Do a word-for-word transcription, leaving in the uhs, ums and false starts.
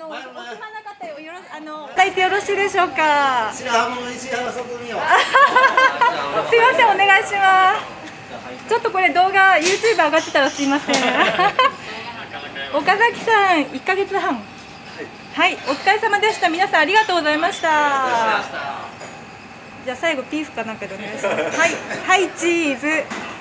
のお暇な方よろあの伝えてよろしいでしょうか。 白浜の石原さとみよ。 すいません、お願いします。ちょっとこれ動画 ユーチューブ 上がってたらすいません。岡崎さんいっかげつはん。はい、お疲れ様でした。皆さんありがとうございました。じゃあ最後ピースかなんかでお願いします。はい、はいチーズ。